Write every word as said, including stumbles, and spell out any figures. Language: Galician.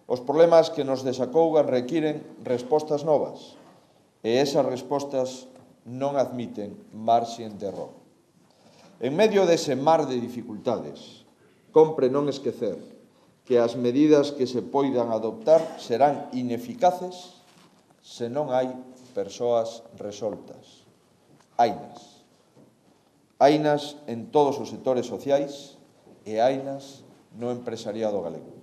Os problemas que nos desacougan requiren respostas novas e esas respostas non admiten marxen de error. En medio dese mar de dificultades, compre non esquecer que as medidas que se poidan adoptar serán ineficaces se non hai persoas resoltas. Hainas. Hainas en todos os sectores sociais e hainas no empresariado galego.